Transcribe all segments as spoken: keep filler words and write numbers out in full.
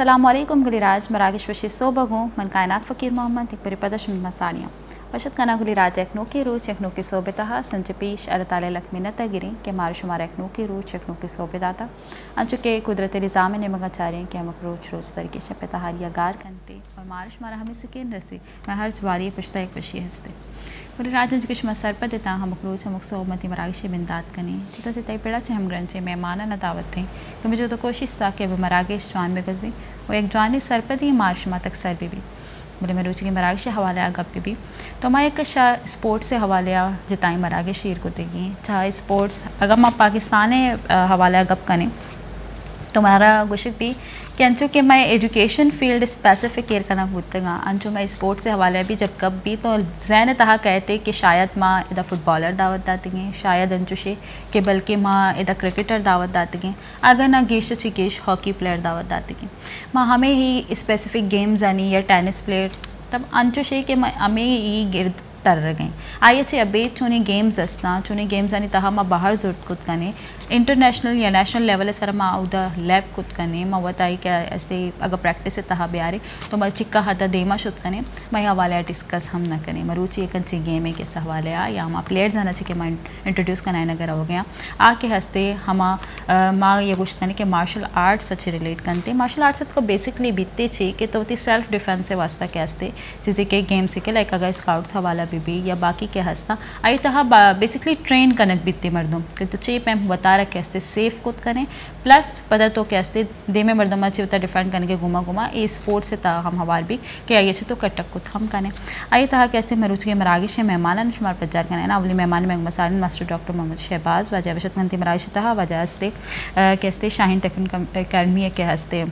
अस्सलामुअलैकुम गुलिराज मरागिश वशी सोबगों मन कायनात फ़कीर मोहम्मद एक परिपदश में मसानिया वशत कना गुलिराज एकनो की रूच एकनो की सोबेतहा संचपीश अल्लाह लक मिन्नत गिरी के मार शुमार एकनो की रूच एकनो की सोबेदाता अंचुके कुदरत निज़ाम ने मगा चारें के अमक रोच रोच तरीके शप तहारिया गार कनते और मारश मारा हमें सिकेन रसी मैं हर जवारी पुश्ता एक वशी हंसते गुलिराज अंच कुछ मसर पर देता हम रोच हमक सोमती मरागिश बिंदात कने चिता चिता पेड़ा चे हम ग्रंचे मेहमान न दावत थे कि मुझे तो कोशिश था कि मरागिश जवान में गजी वो एक जवानी सर पर दी मार्श मा तक सर भी भी बोले मैं रुचि के मरागिश हवाले गप भी तो मैं एक स्पोर्ट्स से हवाले जिताई मरागे शीर को देगी चाहे स्पोर्ट्स अगर मैं पाकिस्तान हवाले गप कने तो हमारा गुशिक भी कि अंचो के मैं एजुकेशन फील्ड स्पेसिफिक केयर करना पूछतेगा अंचो मैं स्पोर्ट्स से हवाले भी जब कब भी तो जहन तहा कहते कि शायद माँ इधर फुटबॉलर दावत दाती हैं शायद अंचुशे कि बल्कि माँ इधर क्रिकेटर दावत दाती हैं अगर ना गेश चिकेश हॉकी प्लेयर दावत दाती हैं माँ हमें ही स्पेसिफिक गेम्स आनी या टेनिस प्लेयर तब अंचुशे कि मैं हमें ही गिरद तर गई आइए चे अबे चुनी गेम्स असना चुनी गेम्स आनी तहा माँ बाहर जरूरत कुछ कने इंटरनेशनल या नेशनल लेवल सर माँ उदा लैब कुछ कने माँ बताई क्या ऐसे अगर प्रैक्टिस से तहा ब्यारे तो मैं चिक्का हदा देमा शुद्ध कने मैं हवाले डिस्कस हम ना करें मैं रुचि एक अच्छी गेम है किस हवाले आ या माँ प्लेयर्स आना चाहिए मैं इंट्रोड्यूस करना नगर हो गया आके हंसते हम माँ ये कुछ कने कि मार्शल आर्ट्स अच्छे रिलेट करते मार्शल आर्ट्स को बेसिकली बीतते चाहिए कि तो सेल्फ डिफेंस से वास्ता क्या हंसते जैसे कि गेम से के लाइक अगर स्काउट्स हवाला भी या बाकी क्या हंसता आई तहा बेसिकली ट्रेन कनक बीतते मर्दों कि तो चेप एम बता रखे हंसते सेफ कुछ करें प्लस पता तो क्या हंसते दे में मर्दों अच्छे होता डिफेंड करने के घुमा घुमा ये स्पोर्ट्स से तहा हम हवार भी कि आई अच्छे तो कटक कुछ हम करें आई तहा कैसे मरुच के मरागिश है मेहमान शुमार पजार करें ना अवली मेहमान में मसाल मास्टर डॉक्टर मोहम्मद शहबाज वजह वशत गंती मरागिश तहा वजह हंसते कैसे शाहीन टेक्निकल अकेडमी के हंसते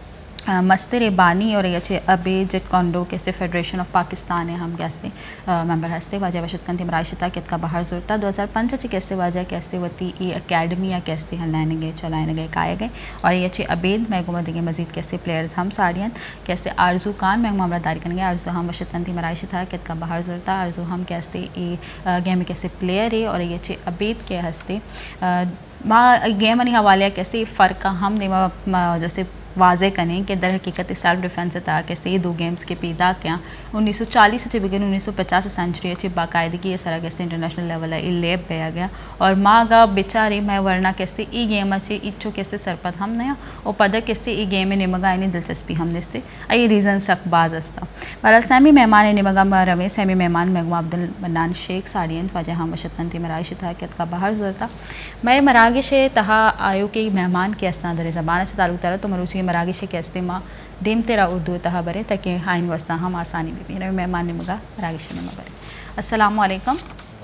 मस्तर बानी और ये अबे जेट कॉन्डो कैसे फेडरेशन ऑफ पाकिस्तान है हम कैसे मेंबर हंसते वजह वशतकंती मराशिता के का बाहर जोरता दो हज़ार पंच अच्छे कैसे वजह कैसे वती ये अकेडमी या कैसे हलाने गए चलाने गए काए गए और ये अच्छे अबेद मैं घुमा देंगे मजीद कैसे प्लेयर्स हम साड़ियन कैसे आरजू खान मैं मामलादारी करेंगे आरजू हम वशतकंती मराशिता के का बाहर जोरता आरजू हम कैसे ये गेम कैसे प्लेयर है और ये अच्छे अबेद के हंसते माँ गेम नहीं हवाले कैसे फ़र्क हम नहीं जैसे वाजे करें कि दर हकीकत सेल्फ डिफेंस था कैसे ये दो गेम्स के पैदा क्या उन्नीस सौ चालीस से बिगन उन्नीस सौ पचास सेंचुरी अच्छी बाकायदगी ये सारा कैसे इंटरनेशनल लेवल है ये लेब गया गया और माँ गा बेचारी मैं वरना कैसे ई गेम अच्छे इच्छो कैसे सरपद हम नया और पदक कैसे ई गेम में निमगा इन्हें दिलचस्पी हम दिसते ये रीज़न सकबाज अस्ता बहरहाल सैमी मेहमान निमगा रवे सैमी मेहमान महगमा अब्दुल मन्नान शेख साड़ियन वजह हम वशतकंती मरागिश था कि का बाहर जरता मैं मरागिश तहा आयो के मेहमान के अस्ता दर ज़बान से ताल्लुक़ तरह तो मरुची मरागिश के अस्ते माँ देम तेरा उर्दू तहा बरे ताकि आइन वस्ता हम आसानी भी भी मेहमान ने मगा मरागिश ने बरे अस्सलाम वालेकुम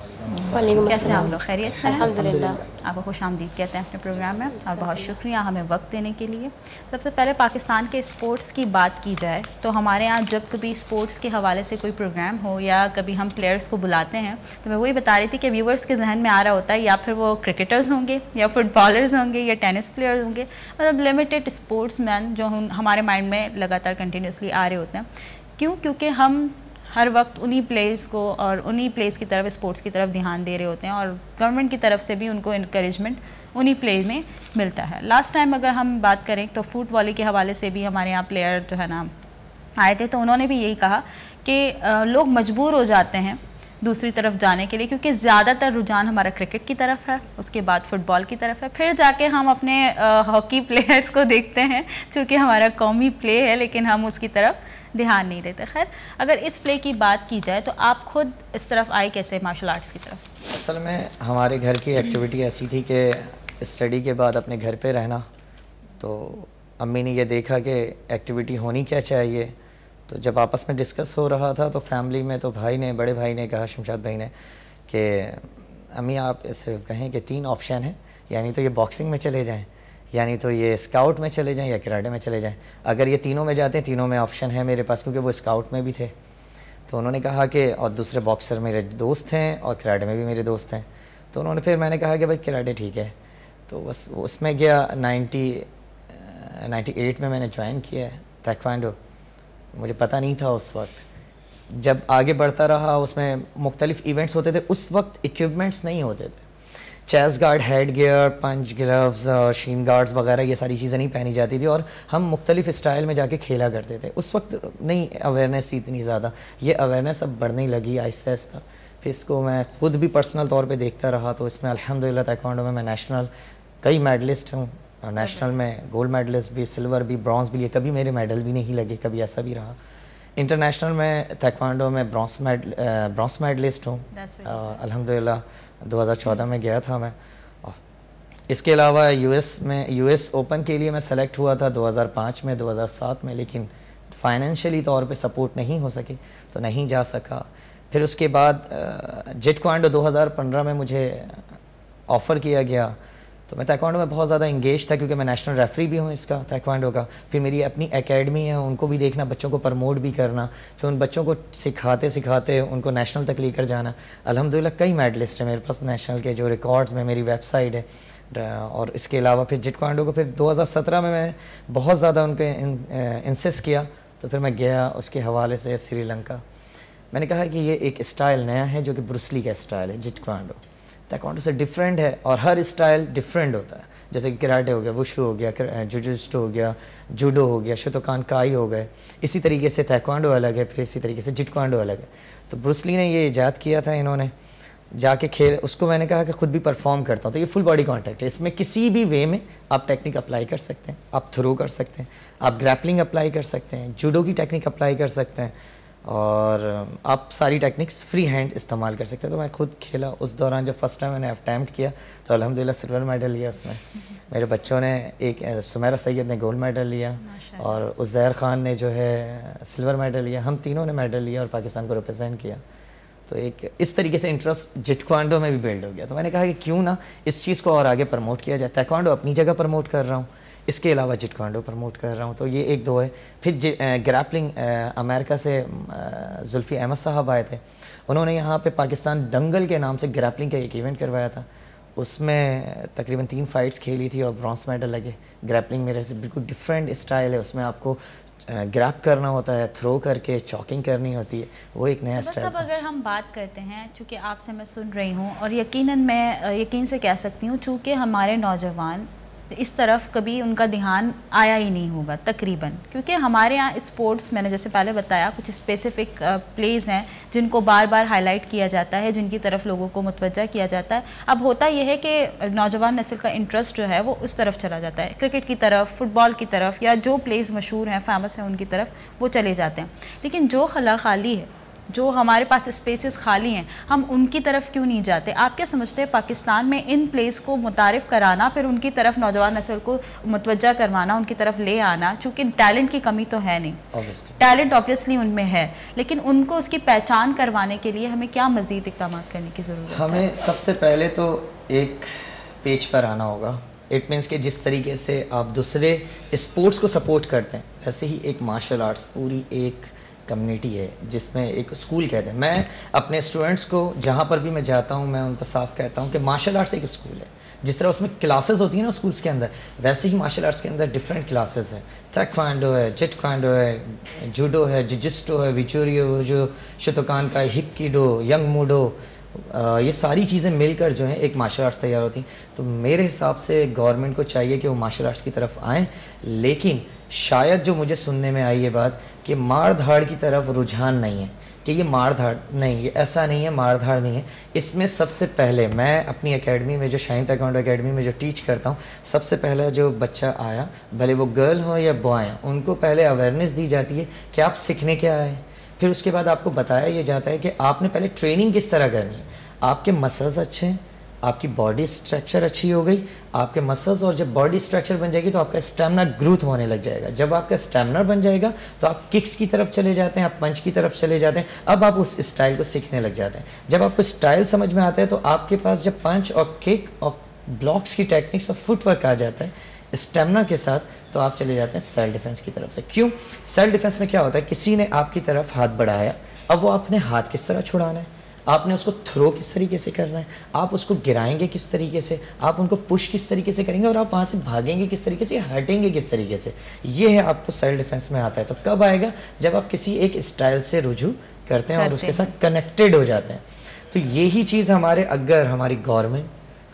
कैसे आप लोग खैरियत से अल्हम्दुलिल्लाह आपको खुश आमदीद कहते हैं अपने प्रोग्राम में और बहुत शुक्रिया हमें वक्त देने के लिए सबसे पहले पाकिस्तान के स्पोर्ट्स की बात की जाए तो हमारे यहाँ जब कभी स्पोर्ट्स के हवाले से कोई प्रोग्राम हो या कभी हम प्लेयर्स को बुलाते हैं तो मैं वही बता रही थी कि व्यूवर्स के जहन में आ रहा होता है या फिर वो क्रिकेटर्स होंगे या फुटबॉलर्स होंगे या टेनिस प्लेयर्स होंगे मतलब लिमिटेड स्पोर्ट्स मैन जो हमारे माइंड में लगातार कंटिन्यूसली आ रहे होते हैं क्यों क्योंकि हम हर वक्त उन्हीं प्लेस को और उन्हीं प्लेस की तरफ स्पोर्ट्स की तरफ ध्यान दे रहे होते हैं और गवर्नमेंट की तरफ से भी उनको इनकरेजमेंट उन्हीं प्ले में मिलता है। लास्ट टाइम अगर हम बात करें तो फुट वॉली के हवाले से भी हमारे यहाँ प्लेयर जो है ना आए थे तो उन्होंने भी यही कहा कि लोग मजबूर हो जाते हैं दूसरी तरफ जाने के लिए क्योंकि ज़्यादातर रुझान हमारा क्रिकेट की तरफ है उसके बाद फुटबॉल की तरफ है फिर जाके हम अपने हॉकी प्लेयर्स को देखते हैं चूँकि हमारा कौमी प्ले है लेकिन हम उसकी तरफ ध्यान नहीं देते। खैर अगर इस प्ले की बात की जाए तो आप खुद इस तरफ आए कैसे मार्शल आर्ट्स की तरफ? असल में हमारे घर की एक्टिविटी ऐसी थी कि स्टडी के बाद अपने घर पे रहना तो अम्मी ने ये देखा कि एक्टिविटी होनी क्या चाहिए तो जब आपस में डिस्कस हो रहा था तो फैमिली में तो भाई ने बड़े भाई ने कहा शमशाद भाई ने कि अम्मी आप इसे कहें कि तीन ऑप्शन हैं यानी तो ये बॉक्सिंग में चले जाएं यानी तो ये स्काउट में चले जाएं या कराटे में चले जाएं अगर ये तीनों में जाते हैं तीनों में ऑप्शन है मेरे पास क्योंकि वो स्काउट में भी थे तो उन्होंने कहा कि और दूसरे बॉक्सर मेरे दोस्त हैं और कराटे में भी मेरे दोस्त हैं तो उन्होंने फिर मैंने कहा कि भाई कराटे ठीक है तो बस उसमें गया नाइन्टी नाइन्टी एट में मैंने ज्वाइन किया है ताइक्वांडो मुझे पता नहीं था उस वक्त जब आगे बढ़ता रहा उसमें मुख्तलिफ इवेंट्स होते थे उस वक्त इक्विपमेंट्स नहीं होते थे chest guard, head gear, punch, gloves, shin guards वगैरह ये सारी चीज़ें नहीं पहनी जाती थी और हम मुख्तलिफ स्टाइल में जाके खेला करते थे। उस वक्त नहीं अवेयरनेस थी इतनी ज़्यादा, ये अवेयरनेस अब बढ़ने लगी आहिस्ता आहिस्ता। फिर इसको मैं ख़ुद भी पर्सनल तौर पे देखता रहा, तो इसमें अल्हम्दुलिल्लाह ताइक्वांडो में मैं नेशनल कई मेडलिस्ट हूँ। नेशनल में गोल्ड मेडलिस्ट भी, सिल्वर भी, ब्रॉन्ज भी लिए, कभी मेरे मेडल भी नहीं लगे, कभी ऐसा भी रहा। इंटरनेशनल में ताइक्वांडो में ब्रॉन्ज मेडल ब्रॉन्ज मेडलिस्ट हूँ अल्हम्दुलिल्लाह। दो हज़ार चौदह में गया था मैं। और इसके अलावा यूएस में यूएस ओपन के लिए मैं सेलेक्ट हुआ था दो हज़ार पाँच में, दो हज़ार सात में, लेकिन फाइनेंशियली तौर पे सपोर्ट नहीं हो सकी तो नहीं जा सका। फिर उसके बाद जेट क्वांडो दो हज़ार पंद्रह में मुझे ऑफ़र किया गया, तो मैं ताइक्वांडो में बहुत ज़्यादा इंगेज था क्योंकि मैं नेशनल रेफरी भी हूँ इसका ताइक्वांडो का। फिर मेरी अपनी एकेडमी है, उनको भी देखना, बच्चों को प्रमोट भी करना, फिर उन बच्चों को सिखाते सिखाते उनको नेशनल तक लेकर जाना। अल्हम्दुलिल्लाह कई मेडलिस्ट हैं मेरे पास नेशनल के, जो रिकॉर्ड्स में मेरी वेबसाइट है। और इसके अलावा फिर जेट क्वांडो को फिर दो हज़ार सत्रह में मैं बहुत ज़्यादा उनके इंसिस्ट किया, तो फिर मैं गया उसके हवाले से श्रीलंका। मैंने कहा कि ये एक स्टाइल नया है जो कि ब्रूस ली का स्टाइल है। जेट क्वांडो ताइक्वांडो से डिफरेंट है और हर स्टाइल डिफरेंट होता है, जैसे कि कराटे हो गया, वुशु हो गया, जुजित्सु हो गया, जूडो हो गया, शोतोकान काई हो गए। इसी तरीके से ताइक्वांडो अलग है, फिर इसी तरीके से जेट क्वांडो अलग है। तो ब्रूस ली ने ये ईजाद किया था, इन्होंने जाके खेल, उसको मैंने कहा कि खुद भी परफॉर्म करता हूँ। तो ये फुल बॉडी कॉन्टैक्ट है, इसमें किसी भी वे में आप टेक्निक अप्लाई कर सकते हैं, आप थ्रो कर सकते हैं, आप ग्रैपलिंग अप्लाई कर सकते हैं, जूडो की टेक्निक अप्लाई कर सकते हैं और आप सारी टेक्निक्स फ्री हैंड इस्तेमाल कर सकते हैं। तो मैं खुद खेला उस दौरान, जब फर्स्ट टाइम मैंने अटैम्प्ट किया तो अल्हम्दुलिल्लाह सिल्वर मेडल लिया उसमें। मेरे बच्चों ने, एक सुमेरा सैयद ने गोल्ड मेडल लिया और उज़ैर ख़ान ने जो है सिल्वर मेडल लिया। हम तीनों ने मेडल लिया और पाकिस्तान को रिप्रेजेंट किया। तो एक इस तरीके से इंटरेस्ट जेट क्वांडो में भी बिल्ड हो गया। तो मैंने कहा कि क्यों ना इस चीज़ को और आगे प्रमोट किया जाए। ताइक्वांडो अपनी जगह प्रमोट कर रहा हूँ, इसके अलावा जेट क्वांडो प्रमोट कर रहा हूँ। तो ये एक दो है। फिर ग्रैपलिंग अमेरिका से जुल्फ़ी अहमद साहब आए थे, उन्होंने यहाँ पे पाकिस्तान दंगल के नाम से ग्रैपलिंग का एक इवेंट करवाया था। उसमें तकरीबन तीन फाइट्स खेली थी और ब्रॉन्ज मेडल लगे। ग्रैपलिंग मेरे से बिल्कुल डिफरेंट स्टाइल है, उसमें आपको ग्रैप करना होता है, थ्रो करके चॉकिंग करनी होती है, वो एक नया स्टाइल। अब अगर हम बात करते हैं, चूँकि आपसे मैं सुन रही हूँ और यकीनन मैं यकीन से कह सकती हूँ, चूँकि हमारे नौजवान इस तरफ कभी उनका ध्यान आया ही नहीं होगा तकरीबन, क्योंकि हमारे यहाँ स्पोर्ट्स, मैंने जैसे पहले बताया, कुछ स्पेसिफिक प्लेस हैं जिनको बार बार हाईलाइट किया जाता है, जिनकी तरफ लोगों को मुतवज्जा किया जाता है। अब होता यह है कि नौजवान नस्ल का इंटरेस्ट जो है वो उस तरफ चला जाता है, क्रिकेट की तरफ, फुटबॉल की तरफ, या जो प्लेस मशहूर हैं, फेमस हैं, उनकी तरफ वो चले जाते हैं। लेकिन जो खला खाली है, जो हमारे पास स्पेसेस खाली हैं, हम उनकी तरफ क्यों नहीं जाते? आप क्या समझते हैं पाकिस्तान में इन प्लेस को मुतारिफ कराना, फिर उनकी तरफ नौजवान नस्ल को मुतवज्जा करवाना, उनकी तरफ ले आना, चूँकि टैलेंट की कमी तो है नहीं, टैलेंट ऑब्वियसली उनमें है, लेकिन उनको उसकी पहचान करवाने के लिए हमें क्या मज़ीद इक़दाम करने की ज़रूरत है? हमें सबसे पहले तो एक पेज पर आना होगा। इट मीन्स कि जिस तरीके से आप दूसरे स्पोर्ट्स को सपोर्ट करते हैं, वैसे ही एक मार्शल आर्ट्स पूरी एक कम्युनिटी है, जिसमें एक स्कूल कहते हैं। मैं अपने स्टूडेंट्स को जहाँ पर भी मैं जाता हूँ, मैं उनको साफ कहता हूँ कि मार्शल आर्ट्स एक स्कूल है। जिस तरह उसमें क्लासेस होती हैं ना स्कूल्स के अंदर, वैसे ही मार्शल आर्ट्स के अंदर डिफरेंट क्लासेस हैं। ताइक्वांडो है, जेट क्वांडो है, जूडो है, जिजिस्टो है, विचोरियो, जो शोतोकान का, हिप्किडो, यंग मूडो, ये सारी चीज़ें मिलकर जो हैं एक मार्शल आर्ट्स तैयार होती हैं। तो मेरे हिसाब से गवर्नमेंट को चाहिए कि वो मार्शल आर्ट्स की तरफ आएँ, लेकिन शायद जो मुझे सुनने में आई ये बात कि मार धाड़ की तरफ रुझान नहीं है, कि ये मार धाड़ नहीं, ये ऐसा नहीं है, मार धाड़ नहीं है। इसमें सबसे पहले मैं अपनी एकेडमी में, जो शाहीन ताइक्वांडो एकेडमी में जो टीच करता हूँ, सबसे पहले जो बच्चा आया, भले वो गर्ल हो या बॉय हो, उनको पहले अवेयरनेस दी जाती है कि आप सीखने क्या आए। फिर उसके बाद आपको बताया ये जाता है कि आपने पहले ट्रेनिंग किस तरह करनी है। आपके मसल्स अच्छे हैं, आपकी बॉडी स्ट्रक्चर अच्छी हो गई, आपके मसल्स, और जब बॉडी स्ट्रक्चर बन जाएगी तो आपका स्टेमिना ग्रोथ होने लग जाएगा। जब आपका स्टेमिना बन जाएगा तो आप किक्स की तरफ चले जाते हैं, आप पंच की तरफ चले जाते हैं। अब आप उस स्टाइल को सीखने लग जाते हैं। जब आपको स्टाइल समझ में आता है तो आपके पास जब पंच और किक और ब्लॉक्स की टेक्निक्स और फुटवर्क आ जाता है स्टेमिना के साथ, तो आप चले जाते हैं सेल्फ डिफेंस की तरफ से। क्यों? सेल्फ डिफेंस में क्या होता है, किसी ने आपकी तरफ हाथ बढ़ाया, अब वो आपने हाथ किस तरह छुड़ाना है, आपने उसको थ्रो किस तरीके से करना है, आप उसको गिराएंगे किस तरीके से, आप उनको पुश किस तरीके से करेंगे, और आप वहाँ से भागेंगे किस तरीके से, हटेंगे किस तरीके से। ये है आपको सेल्फ डिफेंस में आता है। तो कब आएगा? जब आप किसी एक स्टाइल से रुजू करते हैं और उसके साथ कनेक्टेड हो जाते हैं। तो यही चीज़ हमारे, अगर हमारी गवर्नमेंट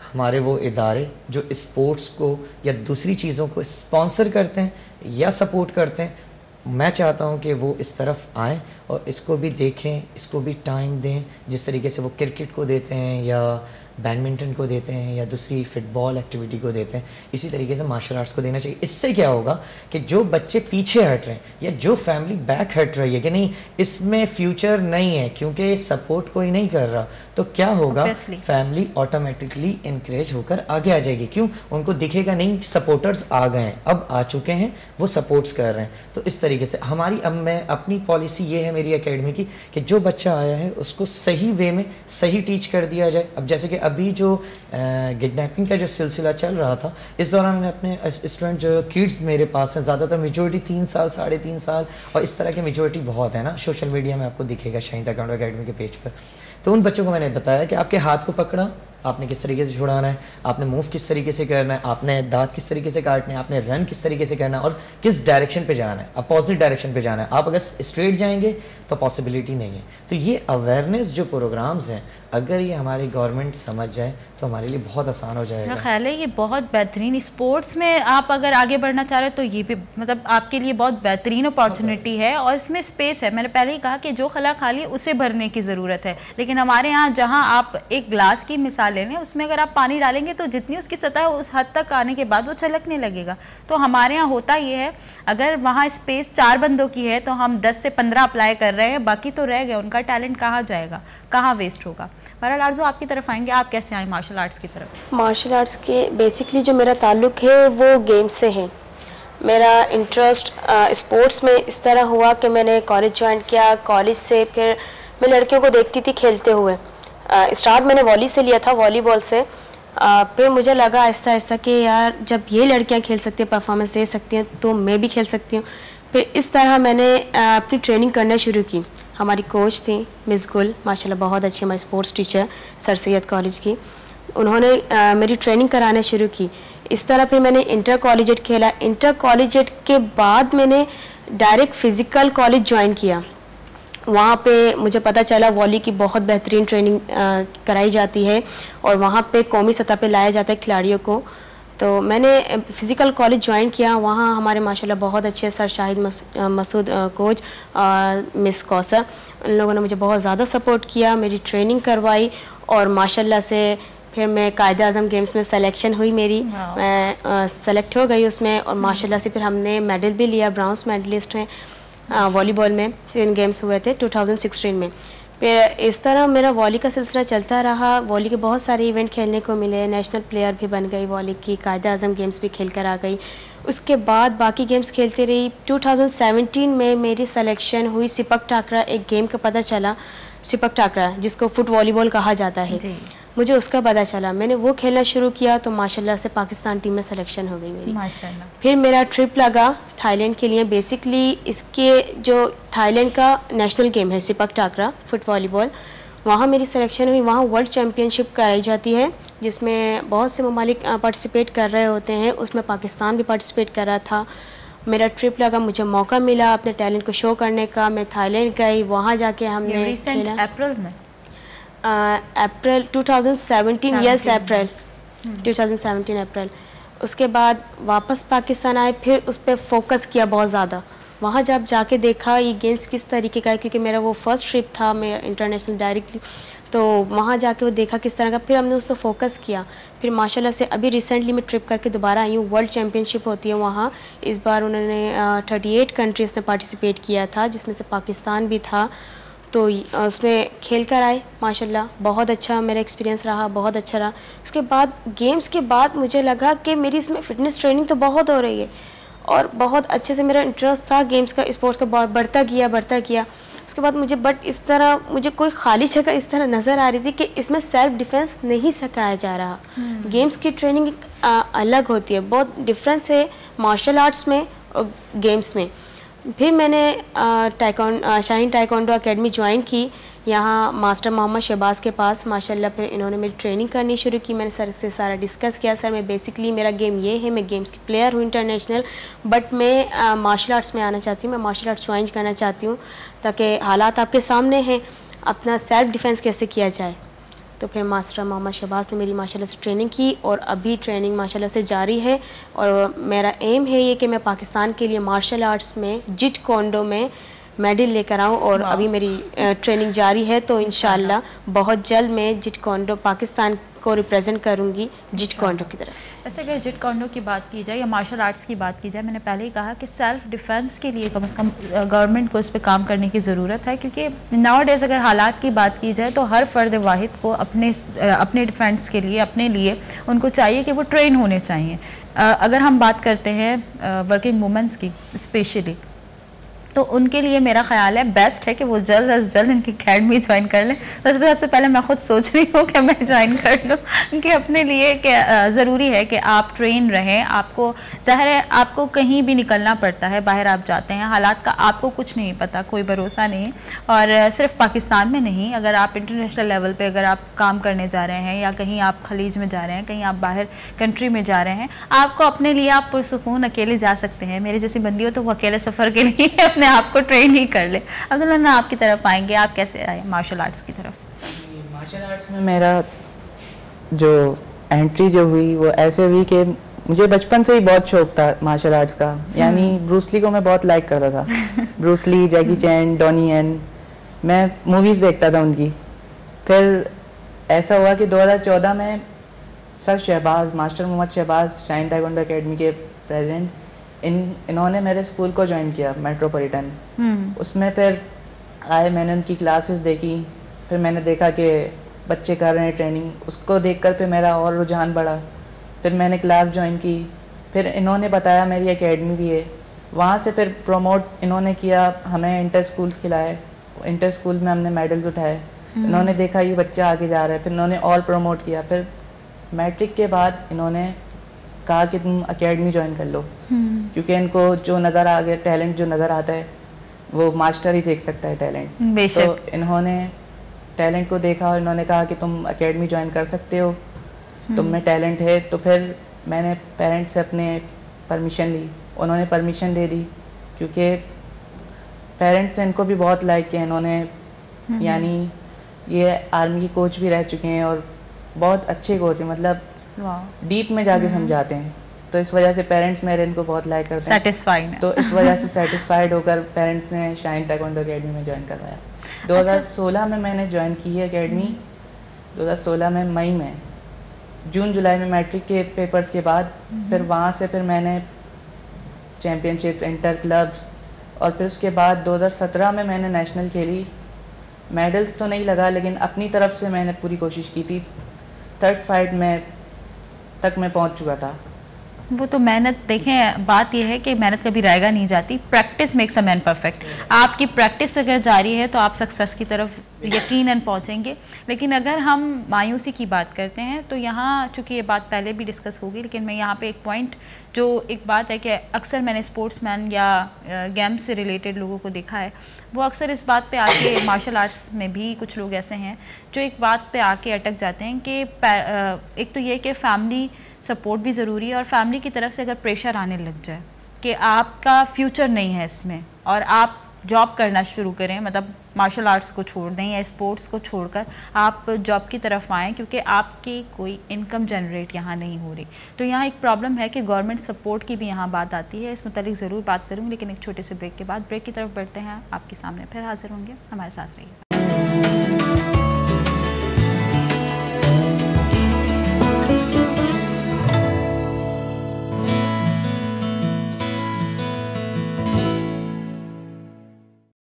हमारे वो इदारे जो स्पोर्ट्स को या दूसरी चीज़ों को स्पॉन्सर करते हैं या सपोर्ट करते हैं, मैं चाहता हूँ कि वो इस तरफ आएँ और इसको भी देखें, इसको भी टाइम दें। जिस तरीके से वो क्रिकेट को देते हैं या बैडमिंटन को देते हैं या दूसरी फुटबॉल एक्टिविटी को देते हैं, इसी तरीके से मार्शल आर्ट्स को देना चाहिए। इससे क्या होगा कि जो बच्चे पीछे हट रहे हैं या जो फैमिली बैक हट रही है कि नहीं इसमें फ्यूचर नहीं है क्योंकि सपोर्ट कोई नहीं कर रहा, तो क्या होगा, फैमिली ऑटोमेटिकली इनक्रेज होकर आगे आ जाएगी। क्यों? उनको दिखेगा नहीं सपोर्टर्स आ गए हैं, अब आ चुके हैं, वो सपोर्ट्स कर रहे हैं। तो इस तरीके से हमारी, अब मैं अपनी पॉलिसी ये है मेरी एकेडमी की कि जो बच्चा आया है उसको सही वे में सही टीच कर दिया जाए। अब जैसे कि अभी जो किडनैपिंग का जो सिलसिला चल रहा था, इस दौरान मैंने अपने स्टूडेंट जो किड्स मेरे पास हैं, ज़्यादातर मेजोरिटी तीन साल साढ़े तीन साल और इस तरह की मेजोरिटी बहुत है ना, सोशल मीडिया में आपको दिखेगा शाहीन ताइक्वांडो एकेडमी के पेज पर। तो उन बच्चों को मैंने बताया कि आपके हाथ को पकड़ा, आपने किस तरीके से छुड़ाना है, आपने मूव किस तरीके से करना है, आपने दांत किस तरीके से काटने हैं, आपने रन किस तरीके से करना है और किस डायरेक्शन पे जाना है, अपोजिट डायरेक्शन पे जाना है। आप अगर स्ट्रेट जाएंगे तो पॉसिबिलिटी नहीं है। तो ये अवेयरनेस जो प्रोग्राम्स हैं, अगर ये हमारी गवर्नमेंट समझ जाए तो हमारे लिए बहुत आसान हो जाएगा। मेरा ख्याल है ये बहुत बेहतरीन, स्पोर्ट्स में आप अगर आगे बढ़ना चाह रहे हो तो ये भी मतलब आपके लिए बहुत बेहतरीन अपॉर्चुनिटी है और इसमें स्पेस है। मैंने पहले ही कहा कि जो खला खाली है उसे भरने की ज़रूरत है, लेकिन हमारे यहाँ जहाँ आप एक ग्लास की मिसाल ले लें, उसमें अगर आप पानी डालेंगे तो जितनी उसकी सतह उस हद तक आने के बाद वो छलकने लगेगा। तो हमारे यहाँ होता ये है, अगर वहाँ स्पेस चार बंदों की है तो हम दस से पंद्रह अप्लाई कर रहे हैं, बाकी तो रह गए, उनका टैलेंट कहाँ जाएगा, कहाँ वेस्ट होगा। बहरहाल आरज़ू आपकी तरफ आएंगे, आप कैसे आए मार्शल आर्ट्स की तरफ? मार्शल आर्ट्स के बेसिकली जो मेरा ताल्लुक़ है वो गेम से है। मेरा इंटरेस्ट स्पोर्ट्स में इस तरह हुआ कि मैंने कॉलेज ज्वाइन किया, कॉलेज से फिर मैं लड़कियों को देखती थी खेलते हुए। स्टार्ट मैंने वॉली से लिया था, वॉलीबॉल से। आ, फिर मुझे लगा आहिस्ता आहिस्ता कि यार जब ये लड़कियां खेल सकती हैं, परफॉर्मेंस दे सकती हैं, तो मैं भी खेल सकती हूँ। फिर इस तरह मैंने आ, अपनी ट्रेनिंग करना शुरू की। हमारी कोच थी मिस गुल, माशाल्लाह बहुत अच्छी हमारी sports teacher sir Syed college की, उन्होंने आ, मेरी ट्रेनिंग कराना शुरू की। इस तरह फिर मैंने इंटर कॉलेजिएट खेला। इंटर कॉलेजिएट के बाद मैंने डायरेक्ट फ़िज़िकल कॉलेज ज्वाइन किया। वहाँ पे मुझे पता चला वॉली की बहुत बेहतरीन ट्रेनिंग कराई जाती है और वहाँ पे कौमी सतह पे लाया जाता है खिलाड़ियों को। तो मैंने फ़िज़िकल कॉलेज ज्वाइन किया। वहाँ हमारे माशाल्लाह बहुत अच्छे sir Shahid Masood coach, miss Kausar, उन लोगों ने मुझे बहुत ज़्यादा सपोर्ट किया, मेरी ट्रेनिंग करवाई और माशाल्लाह से फिर मैं कायदे आज़म गेम्स में सिलेक्शन हुई मेरी, मैं सेलेक्ट हो गई उसमें और माशाल्लाह से फिर हमने मेडल भी लिया, ब्राउन्स मेडलिस्ट हैं वॉलीबॉल में, तीन गेम्स हुए थे टू थाउजेंड सिक्सटीन में। फिर इस तरह मेरा वॉली का सिलसिला चलता रहा। वॉली के बहुत सारे इवेंट खेलने को मिले, नेशनल प्लेयर भी बन गई वॉली की, कायदे आज़म गेम्स भी खेल कर आ गई। उसके बाद बाकी गेम्स खेलती रही। टू थाउजेंड सेवेंटीन में मेरी सिलेक्शन हुई सिपक टाकरा, एक गेम का पता चला, सिपक टाकरा जिसको फुट वॉलीबॉल कहा जाता है, मुझे उसका पता चला। मैंने वो खेलना शुरू किया तो माशाल्लाह से पाकिस्तान टीम में सिलेक्शन हो गई मेरी। माशाल्लाह। फिर मेरा ट्रिप लगा थाईलैंड के लिए। बेसिकली इसके जो थाईलैंड का नेशनल गेम है सिपक टाकरा फुट वॉलीबॉल, वहाँ मेरी सिलेक्शन हुई। वहाँ वर्ल्ड चैम्पियनशिप कराई जाती है जिसमें बहुत से ममालिक पार्टिसिपेट कर रहे होते हैं, उसमें पाकिस्तान भी पार्टिसिपेट कर रहा था। मेरा ट्रिप लगा, मुझे मौका मिला अपने टैलेंट को शो करने का। मैं थाईलैंड गई, वहाँ जाके हमने खेला अप्रैल में, April two thousand seventeen, yes April two thousand seventeen April. उसके बाद वापस पाकिस्तान आए, फिर उस पर फोकस किया बहुत ज़्यादा। वहाँ जब जाके देखा ये गेम्स किस तरीके का है, क्योंकि मेरा वो फर्स्ट ट्रिप था मैं इंटरनेशनल डायरेक्टली, तो वहाँ जाके वो देखा किस तरह का, फिर हमने उस पर फोकस किया। फिर माशाल्लाह से अभी रिसेंटली मैं ट्रिप करके दोबारा आई हूँ। वर्ल्ड चैम्पियनशिप होती है वहाँ, इस बार उन्होंने थर्टी एट कंट्रीज़ ने पार्टिसिपेट किया था जिसमें से पाकिस्तान भी था। तो उसमें खेल कर आए माशाल्लाह, बहुत अच्छा मेरा एक्सपीरियंस रहा, बहुत अच्छा रहा। उसके बाद गेम्स के बाद मुझे लगा कि मेरी इसमें फ़िटनेस ट्रेनिंग तो बहुत हो रही है और बहुत अच्छे से मेरा इंटरेस्ट था गेम्स का, स्पोर्ट्स का बढ़ता गया बढ़ता गया। उसके बाद मुझे बट इस तरह मुझे कोई खाली जगह इस तरह नज़र आ रही थी कि इसमें सेल्फ डिफेंस नहीं सिखाया जा रहा। गेम्स की ट्रेनिंग आ, अलग होती है, बहुत डिफरेंस है मार्शल आर्ट्स में और गेम्स में। फिर मैंने taekwondo Shaheen taekwondo academy join की यहाँ मास्टर मोहम्मद शहबाज के पास माशाल्लाह। फिर इन्होंने मेरी ट्रेनिंग करनी शुरू की। मैंने सर से सारा डिस्कस किया, सर मैं बेसिकली मेरा गेम ये है, मैं गेम्स की प्लेयर हूँ इंटरनेशनल, बट मैं मार्शल आर्ट्स में आना चाहती हूँ, मैं मार्शल आर्ट्स ज्वाइन करना चाहती हूँ ताकि हालात आपके सामने हैं, अपना सेल्फ डिफेंस कैसे किया जाए। तो फिर मास्टर मोहम्मद शहबाज ने मेरी माशाल्लाह से ट्रेनिंग की और अभी ट्रेनिंग माशाल्लाह से जारी है। और मेरा एम है ये कि मैं पाकिस्तान के लिए मार्शल आर्ट्स में जिट कोंडो में मेडल लेकर आऊँ और अभी मेरी ट्रेनिंग जारी है। तो इंशाल्लाह बहुत जल्द मैं जिट कोंडो पाकिस्तान को रिप्रेजेंट करूंगी जिट कोंडो की तरफ से। वैसे अगर जिट कोंडो की बात की जाए या मार्शल आर्ट्स की बात की जाए, मैंने पहले ही कहा कि सेल्फ डिफेंस के लिए कम से कम गवर्नमेंट को इस पर काम करने की ज़रूरत है, क्योंकि नाउ डेज़ अगर हालात की बात की जाए तो हर फ़र्द वाहिद को अपने अपने डिफेंस के लिए अपने लिए उनको चाहिए कि वो ट्रेन होने चाहिए। अगर हम बात करते हैं वर्किंग वुमेंस की स्पेशली, तो उनके लिए मेरा ख्याल है बेस्ट है कि वो जल्द अज जल्द इनकी अकेडमी ज्वाइन कर लें। तो सबसे पहले मैं ख़ुद सोच रही हूँ कि मैं ज्वाइन कर लूँ, क्योंकि अपने लिए कि ज़रूरी है कि आप ट्रेन रहें। आपको ज़ाहिर है आपको कहीं भी निकलना पड़ता है, बाहर आप जाते हैं, हालात का आपको कुछ नहीं पता, कोई भरोसा नहीं। और सिर्फ पाकिस्तान में नहीं, अगर आप इंटरनेशनल लेवल पे अगर आप काम करने जा रहे हैं या कहीं आप खलीज में जा रहे हैं, कहीं आप बाहर कंट्री में जा रहे हैं, आपको अपने लिए आप पुरसुकून अकेले जा सकते हैं। मेरी जैसी बंदी हो तो वो अकेले सफ़र के लिए अपने आप को ट्रेन ही कर ले। अब्दुल्ला ना आपकी तरफ आएंगे, आप कैसे आए मार्शल आर्ट्स की तरफ? मार्शल आर्ट्स में मेरा जो एंट्री जो हुई वो ऐसे हुई कि मुझे बचपन से ही बहुत शौक था मार्शल आर्ट्स का। यानी ब्रूस ली को मैं बहुत लाइक करता था। Bruce Lee, Jackie Chan, Donnie Yen, मैं मूवीज़ देखता था उनकी। फिर ऐसा हुआ कि दो हज़ार चौदह में sir Shahbaz, master Mohammad Shahbaz, Shine taekwondo academy के प्रेसिडेंट, इन इन्होंने मेरे स्कूल को ज्वाइन किया, मेट्रोपॉलिटन। उसमें फिर आए, मैंने उनकी क्लासेस देखी, फिर मैंने देखा कि बच्चे कर रहे हैं ट्रेनिंग, उसको देखकर फिर मेरा और रुझान बढ़ा। फिर मैंने क्लास ज्वाइन की, फिर इन्होंने बताया मेरी एकेडमी भी है। वहाँ से फिर प्रमोट इन्होंने किया, हमें इंटर स्कूल्स खिलाए, इंटर स्कूल में हमने मेडल्स उठाए। इन्होंने देखा ये बच्चा आगे जा रहा है, फिर इन्होंने और प्रमोट किया। फिर मैट्रिक के बाद इन्होंने कहा कि तुम एकेडमी ज्वाइन कर लो, क्योंकि इनको जो नज़र आ गया, टैलेंट जो नज़र आता है वो मास्टर ही देख सकता है टैलेंट। तो इन्होंने टैलेंट को देखा और इन्होंने कहा कि तुम एकेडमी ज्वाइन कर सकते हो, तुम में टैलेंट है। तो फिर मैंने पेरेंट्स से अपने परमिशन ली, उन्होंने परमिशन दे दी, क्योंकि पेरेंट्स ने इनको भी बहुत लाइक किया। इन्होंने यानी ये आर्मी के कोच भी रह चुके हैं और बहुत अच्छे कोच हैं, मतलब डीप में जाके समझाते हैं। तो इस वजह से पेरेंट्स मेरे इनको बहुत लाइक करते हैं, सेटिस्फाइड हैं। तो इस वजह से सेटिस्फाइड होकर पेरेंट्स ने शाइन ताइक्वांडो अकेडमी में ज्वाइन करवाया। दो हज़ार सोलह में मैंने ज्वाइन की है एकेडमी। दो हज़ार सोलह में मई में, जून जुलाई में मैट्रिक के पेपर्स के बाद फिर वहाँ से फिर मैंने चैम्पियनशिप, इंटर क्लब्स, और फिर उसके बाद दो हज़ार सत्रह में मैंने नेशनल खेली। मेडल्स तो नहीं लगा, लेकिन अपनी तरफ से मैंने पूरी कोशिश की थी। थर्ड फाइट में तक मैं पहुंच चुका था। वो तो मेहनत, देखें बात यह है कि मेहनत कभी रायगा नहीं जाती, practice makes a man perfect. आपकी प्रैक्टिस अगर जारी है तो आप सक्सेस की तरफ यकीनन पहुंचेंगे। लेकिन अगर हम मायूसी की बात करते हैं तो यहाँ, चूँकि ये बात पहले भी डिस्कस होगी, लेकिन मैं यहाँ पे एक पॉइंट, जो एक बात है कि अक्सर मैंने स्पोर्ट्समैन या गेम्स से रिलेटेड लोगों को देखा है, वो अक्सर इस बात पे आके, मार्शल आर्ट्स में भी कुछ लोग ऐसे हैं जो एक बात पे आके अटक जाते हैं कि एक तो ये कि फैमिली सपोर्ट भी ज़रूरी है, और फैमिली की तरफ से अगर प्रेशर आने लग जाए कि आपका फ्यूचर नहीं है इसमें और आप जॉब करना शुरू करें, मतलब मार्शल आर्ट्स को छोड़ दें या स्पोर्ट्स को छोड़कर आप जॉब की तरफ आएँ, क्योंकि आपकी कोई इनकम जनरेट यहाँ नहीं हो रही। तो यहाँ एक प्रॉब्लम है कि गवर्नमेंट सपोर्ट की भी यहाँ बात आती है। इस मुतालिक ज़रूर बात करूँगी, लेकिन एक छोटे से ब्रेक के बाद, ब्रेक की तरफ बढ़ते हैं, आपके सामने फिर हाजिर होंगे, हमारे साथ रहिए।